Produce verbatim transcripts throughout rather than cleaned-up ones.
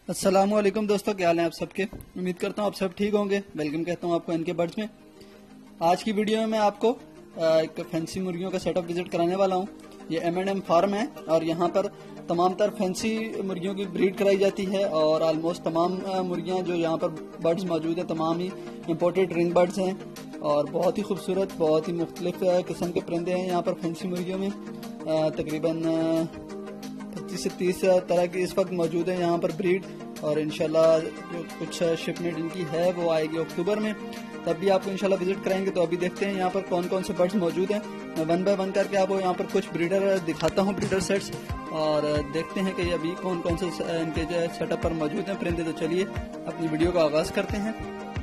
अस्सलामुअलैकुम दोस्तों, क्या हाल है आप सबके। उम्मीद करता हूँ आप सब ठीक होंगे। वेलकम कहता हूँ आपको इनके बर्ड्स में। आज की वीडियो में मैं आपको एक फैंसी मुर्गियों का सेटअप विजिट कराने वाला हूँ। ये एम एंड एम फार्म है और यहाँ पर तमाम तर फैंसी मुर्गियों की ब्रीड कराई जाती है और ऑलमोस्ट तमाम मुर्गियाँ जो यहाँ पर बर्ड्स मौजूद हैं तमाम ही इम्पोर्टेड रिंग बर्ड्स हैं और बहुत ही खूबसूरत, बहुत ही मुख्तलिफ किस्म के परिंदे हैं यहाँ पर फैंसी मुर्गियों में। तकरीबन पच्चीस से तीस तरह की इस वक्त मौजूद है यहाँ पर ब्रीड और इंशाल्लाह कुछ शिपमेंट इनकी है वो आएगी अक्टूबर में, तब भी आपको इंशाल्लाह विजिट कराएंगे। तो अभी देखते हैं यहाँ पर कौन कौन से बर्ड्स मौजूद हैं। मैं वन बाय वन करके आपको यहाँ पर कुछ ब्रीडर दिखाता हूँ, ब्रीडर सेट्स, और देखते हैं कि अभी कौन कौन से इनके जो सेटअप पर मौजूद हैं परिंदे। तो चलिए अपनी वीडियो का आगाज करते हैं।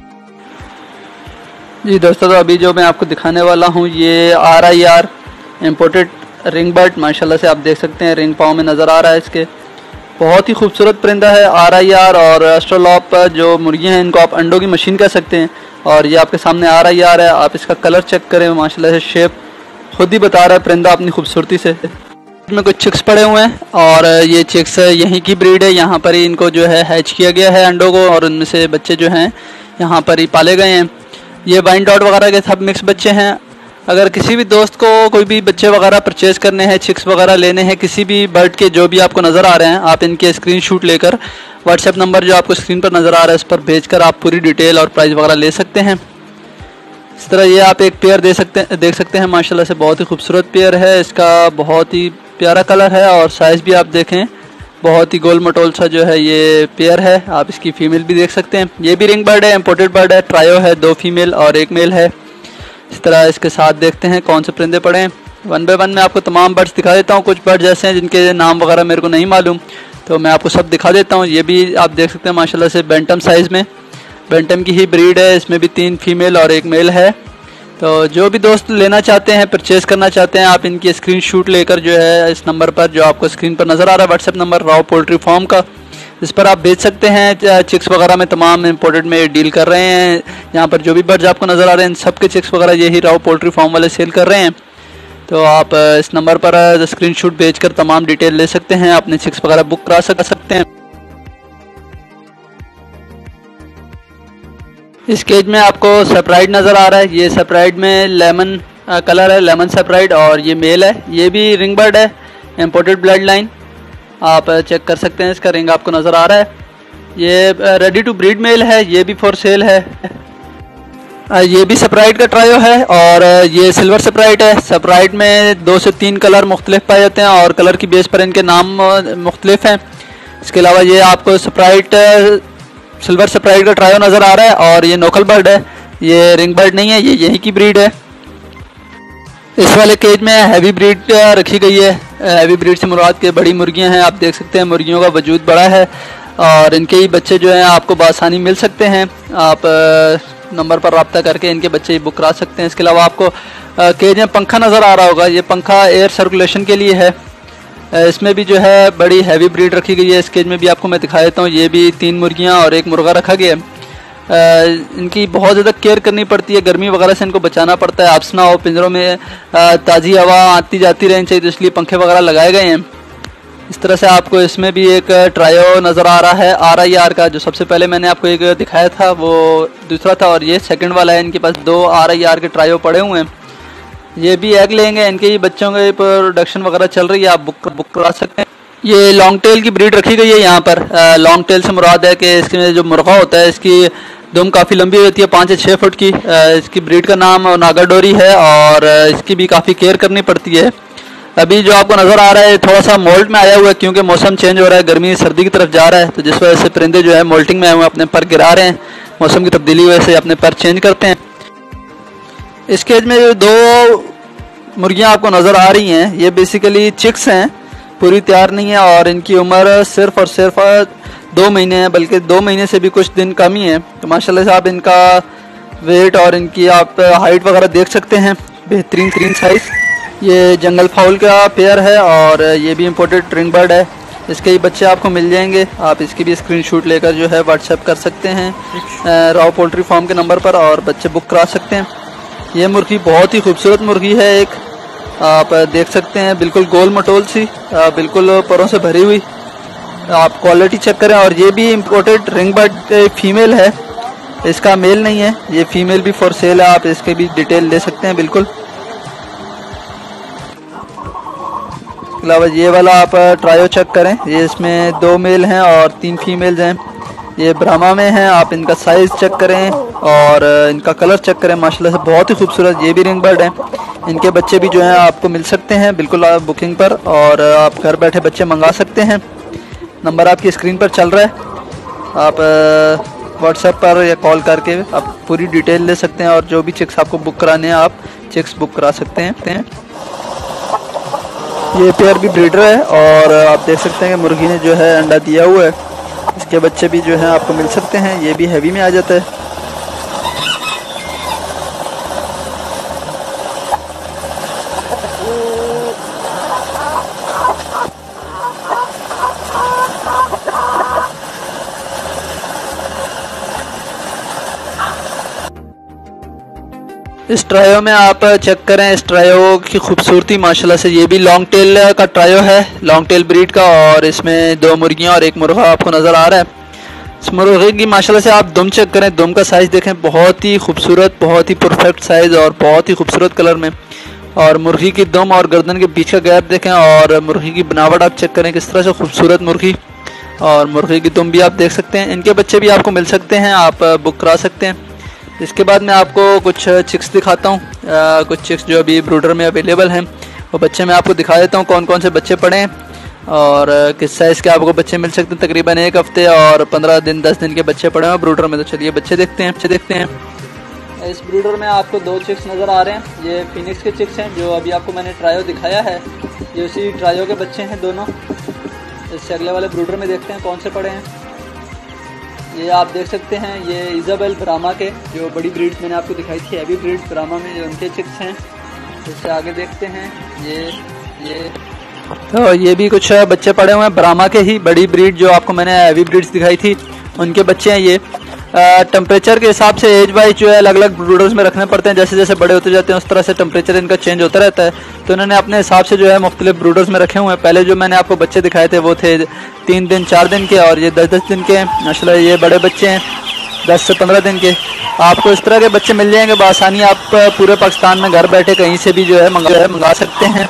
जी दोस्तों, तो अभी जो मैं आपको दिखाने वाला हूँ ये R I R imported ring bird, माशाल्लाह से आप देख सकते हैं रिंग पाँव में नज़र आ रहा है। इसके बहुत ही खूबसूरत परिंदा है आर आई आर और एस्ट्रोलॉप जो मुर्गियाँ हैं इनको आप अंडों की मशीन कह सकते हैं। और ये आपके सामने आर आई आर है, आप इसका कलर चेक करें, माशाल्लाह से शेप खुद ही बता रहा है परिंदा अपनी खूबसूरती से। इसमें कुछ चिक्स पड़े हुए हैं और ये चिक्स यहीं की ब्रीड है, यहाँ पर ही इनको जो है हैच किया गया है अंडों को और उनमें से बच्चे जो हैं यहाँ पर ही पाले गए हैं। ये वाइन डॉट वगैरह के सब मिक्स बच्चे हैं। अगर किसी भी दोस्त को कोई भी बच्चे वगैरह परचेज करने हैं, चिक्स वगैरह लेने हैं किसी भी बर्ड के जो भी आपको नज़र आ रहे हैं, आप इनके स्क्रीनशॉट लेकर व्हाट्सएप नंबर जो आपको स्क्रीन पर नज़र आ रहा है इस पर भेजकर आप पूरी डिटेल और प्राइस वगैरह ले सकते हैं। इस तरह ये आप एक पेयर दे सकते हैं देख सकते हैं, माशाल्लाह से बहुत ही खूबसूरत पेयर है। इसका बहुत ही प्यारा कलर है और साइज़ भी आप देखें बहुत ही गोल मटोल सा जो है ये पेयर है। आप इसकी फीमेल भी देख सकते हैं। ये भी रिंग बर्ड है, इम्पोर्टेड बर्ड है, ट्रायो है, दो फीमेल और एक मेल है। इस तरह इसके साथ देखते हैं कौन से परिंदे पड़े हैं। वन बाय वन में आपको तमाम बर्ड्स दिखा देता हूँ। कुछ बर्ड्स ऐसे हैं जिनके नाम वगैरह मेरे को नहीं मालूम, तो मैं आपको सब दिखा देता हूँ। ये भी आप देख सकते हैं माशाल्लाह से बेंटम साइज़ में, बेंटम की ही ब्रीड है। इसमें भी तीन फीमेल और एक मेल है। तो जो भी दोस्त लेना चाहते हैं, परचेज़ करना चाहते हैं, आप इनकी स्क्रीनशॉट लेकर जो है इस नंबर पर जो आपको स्क्रीन पर नज़र आ रहा है WhatsApp number Rao poultry farm का, इस पर आप भेज सकते हैं। चिक्स वगैरह में तमाम इम्पोर्टेड में डील कर रहे हैं। यहाँ पर जो भी बर्ड्स आपको नज़र आ रहे हैं सबके चिक्स वगैरह यही राव पोल्ट्री फार्म वाले सेल कर रहे हैं। तो आप इस नंबर पर स्क्रीनशॉट भेजकर तमाम डिटेल ले सकते हैं, अपने चिक्स वगैरह बुक करा सकते हैं। इस केज में आपको सेपराइड नज़र आ रहा है, ये सेपराइड में लेमन कलर है, लेमन सेपराइड, और ये मेल है। ये भी रिंग बर्ड है, इम्पोर्टेड ब्लड लाइन, आप चेक कर सकते हैं। इसका रिंग आपको नज़र आ रहा है। ये रेडी टू ब्रीड मेल है, ये भी फॉर सेल है। ये भी सेपराइड का ट्रायो है और ये सिल्वर सेपराइड है। सेपराइड में दो से तीन कलर मुख्तलिफ पाए जाते हैं और कलर की बेस पर इनके नाम मुख्तलिफ हैं। इसके अलावा ये आपको सेपराइड सिल्वर सेपराइड का ट्रायो नज़र आ रहा है और ये नोकल बर्ड है, ये रिंग बर्ड नहीं है, ये यहीं की ब्रीड है। इस वाले केज में हैवी ब्रीड रखी गई है। हैवी ब्रीड से मुराद के बड़ी मुर्गियां हैं। आप देख सकते हैं मुर्गियों का वजूद बड़ा है और इनके ही बच्चे जो हैं आपको बआसानी मिल सकते हैं। आप नंबर पर रब्ता करके इनके बच्चे बुक करा सकते हैं। इसके अलावा आपको केज में पंखा नज़र आ रहा होगा, ये पंखा एयर सर्कुलेशन के लिए है। इसमें भी जो है बड़ी हैवी ब्रीड रखी गई है। इस केज में भी आपको मैं दिखा देता हूँ। ये भी तीन मुर्गियाँ और एक मुर्गा रखा गया है। इनकी बहुत ज़्यादा केयर करनी पड़ती है, गर्मी वगैरह से इनको बचाना पड़ता है। आपस ना हो, पिंजरों में ताज़ी हवा आती जाती रहनी चाहिए, तो इसलिए पंखे वगैरह लगाए गए हैं। इस तरह से आपको इसमें भी एक ट्रायो नज़र आ रहा है आर आई आर का, जो सबसे पहले मैंने आपको एक दिखाया था वो दूसरा था और ये सेकंड वाला है। इनके पास दो आर आई आर के ट्रायो पड़े हुए हैं। ये भी एग लेंगे, इनके ही बच्चों के प्रोडक्शन वगैरह चल रही है, आप बुक बुक करा सकते हैं। ये लॉन्ग टेल की ब्रीड रखी गई है यहाँ पर। लॉन्ग टेल से मुराद है कि इसके जो मुर्गा होता है इसकी दुम काफ़ी लंबी होती है, पाँच से छः फुट की। इसकी ब्रीड का नाम नागाडोरी है और इसकी भी काफ़ी केयर करनी पड़ती है। अभी जो आपको नज़र आ रहा है थोड़ा सा मोल्ट में आया हुआ है क्योंकि मौसम चेंज हो रहा है, गर्मी सर्दी की तरफ जा रहा है, तो जिस वजह से परिंदे जो है मोल्टिंग में आए हुए अपने पर गिरा रहे हैं। मौसम की तब्दीली वजह से अपने पर चेंज करते हैं। इस केज में जो दो मुर्गियाँ आपको नज़र आ रही हैं ये बेसिकली चिक्स हैं, पूरी तैयार नहीं है और इनकी उम्र सिर्फ और सिर्फ दो महीने हैं, बल्कि दो महीने से भी कुछ दिन कम ही है। तो माशाल्लाह से आप इनका वेट और इनकी आप हाइट वगैरह देख सकते हैं, बेहतरीन तरीन साइज़। ये जंगल फाउल का पेयर है और ये भी इम्पोर्टेड रिंग बर्ड है। इसके ही बच्चे आपको मिल जाएंगे, आप इसकी भी स्क्रीनशॉट लेकर जो है व्हाट्सएप कर सकते हैं राव पोल्ट्री फार्म के नंबर पर और बच्चे बुक करा सकते हैं। ये मुर्गी बहुत ही खूबसूरत मुर्गी है, एक आप देख सकते हैं, बिल्कुल गोल मटोल सी, बिल्कुल परों से भरी हुई। आप क्वालिटी चेक करें। और ये भी इम्पोर्टेड रिंग बर्ड फीमेल है, इसका मेल नहीं है, ये फीमेल भी फॉर सेल है, आप इसके भी डिटेल ले सकते हैं बिल्कुल। इसके अलावा ये वाला आप ट्रायो चेक करें, ये इसमें दो मेल हैं और तीन फीमेल्स हैं, ये ब्राह्मा में हैं। आप इनका साइज़ चेक करें और इनका कलर चेक करें, माशाल्लाह से बहुत ही खूबसूरत ये भी रिंग बर्ड हैं। इनके बच्चे भी जो हैं आपको मिल सकते हैं बिल्कुल आप बुकिंग पर, और आप घर बैठे बच्चे मंगा सकते हैं। नंबर आपकी स्क्रीन पर चल रहा है, आप व्हाट्सएप पर या कॉल करके आप पूरी डिटेल ले सकते हैं, और जो भी चिक्स आपको बुक कराने हैं आप चिक्स बुक करा सकते हैं। ये पेयर भी ब्रीडर है और आप देख सकते हैं कि मुर्गी ने जो है अंडा दिया हुआ है, इसके बच्चे भी जो हैं आपको मिल सकते हैं। ये भी हैवी में आ जाता है। इस ट्रायो में आप चेक करें, इस ट्रायो की खूबसूरती माशाल्लाह से, ये भी लॉन्ग टेल का ट्रायो है, लॉन्ग टेल ब्रीड का, और इसमें दो मुर्गियां और एक मुर्गा आपको नज़र आ रहा है। इस मुर्गे की माशाल्लाह से आप दुम चेक करें, दुम का साइज़ देखें, बहुत ही खूबसूरत, बहुत ही परफेक्ट साइज़ और बहुत ही खूबसूरत कलर में। और मुर्गी की दुम और गर्दन के बीच का गैप देखें, और मुर्गी की बनावट आप चेक करें किस तरह से खूबसूरत मुर्गी, और मुर्गी की दुम भी आप देख सकते हैं। इनके बच्चे भी आपको मिल सकते हैं, आप बुक करा सकते हैं। इसके बाद मैं आपको कुछ चिक्स दिखाता हूँ, कुछ चिक्स जो अभी ब्रूडर में अवेलेबल हैं, वो बच्चे मैं आपको दिखा देता हूँ कौन कौन से बच्चे पड़े हैं और किस साइज़ के आपको बच्चे मिल सकते हैं। तकरीबन एक हफ्ते और पंद्रह दिन दस दिन के बच्चे पड़े हैं ब्रूडर में। तो चलिए बच्चे देखते हैं, बच्चे देखते हैं। इस ब्रूडर में आपको दो चिक्स नज़र आ रहे हैं, ये फिनिक्स के चिक्स हैं जो अभी आपको मैंने ट्रायो दिखाया है, ये उसी ट्रायो के बच्चे हैं दोनों। इससे अगले वाले ब्रूडर में देखते हैं कौन से पड़े हैं। ये आप देख सकते हैं, ये इजाबेल ब्राह्मा के जो बड़ी ब्रीड मैंने आपको दिखाई थी, हैवी ब्रीड ब्राह्मा में जो उनके चिक्स हैं। इससे आगे देखते हैं, ये ये तो ये भी कुछ बच्चे पड़े हुए हैं ब्राह्मा के ही, बड़ी ब्रीड जो आपको मैंने हैवी ब्रीड्स दिखाई थी उनके बच्चे हैं। ये टेम्परेचर के हिसाब से एज वाइज जो है अलग अलग ब्रूडर्स में रखने पड़ते हैं, जैसे जैसे बड़े होते जाते हैं उस तरह से टेम्परेचर इनका चेंज होता रहता है। तो इन्होंने अपने हिसाब से जो है मुख्तलिफ ब्रूडर्स में रखे हुए हैं। पहले जो मैंने आपको बच्चे दिखाए थे वो थे तीन दिन चार दिन के, और ये दस दस दिन के माशाल्लाह ये बड़े बच्चे हैं दस से पंद्रह दिन के। आपको इस तरह के बच्चे मिल जाएंगे बआसानी, आप पूरे पाकिस्तान में घर बैठे कहीं से भी जो है मंगा मंगा सकते हैं।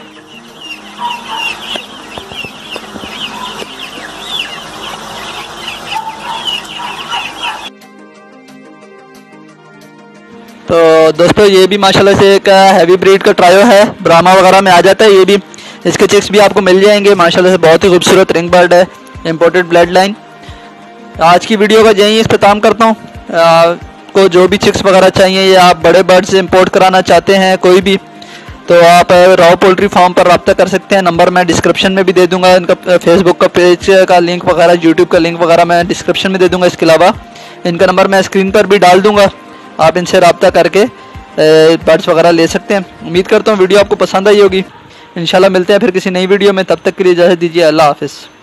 तो दोस्तों ये भी माशाल्लाह से एक हैवी ब्रीड का ट्रायो है, ब्राह्मा वगैरह में आ जाता है। ये भी इसके चिक्स भी आपको मिल जाएंगे माशाल्लाह से, बहुत ही खूबसूरत रिंग बर्ड है, इम्पोर्टेड ब्लड लाइन। आज की वीडियो का यही इख्तिताम करता हूँ। आपको जो भी चिक्स वगैरह चाहिए या आप बड़े बर्ड से इम्पोर्ट कराना चाहते हैं कोई भी, तो आप राव पोल्ट्री फार्म पर रब्ता कर सकते हैं। नंबर मैं डिस्क्रिप्शन में भी दे दूंगा, इनका फेसबुक का पेज का लिंक वगैरह, यूट्यूब का लिंक वगैरह मैं डिस्क्रिप्शन में दे दूंगा। इसके अलावा इनका नंबर मैं स्क्रीन पर भी डाल दूंगा, आप इनसे रब्ता करके बर्ड्स वगैरह ले सकते हैं। उम्मीद करता हूँ वीडियो आपको पसंद आई होगी। इंशाल्लाह मिलते हैं फिर किसी नई वीडियो में, तब तक के लिए इजाज़त दीजिए। अल्लाह हाफिज़।